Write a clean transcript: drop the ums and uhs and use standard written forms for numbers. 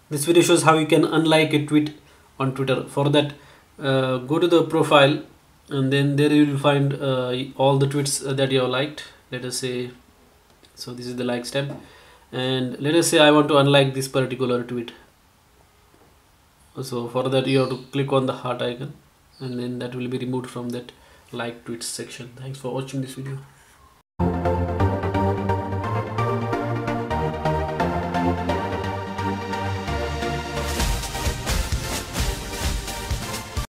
This video shows how you can unlike a tweet on Twitter. For that, go to the profile, and then there you will find all the tweets that you have liked. Let us say, so this is the likes tab, and let us say I want to unlike this particular tweet. So for that you have to click on the heart icon, and then that will be removed from that like tweets section. Thanks for watching this video.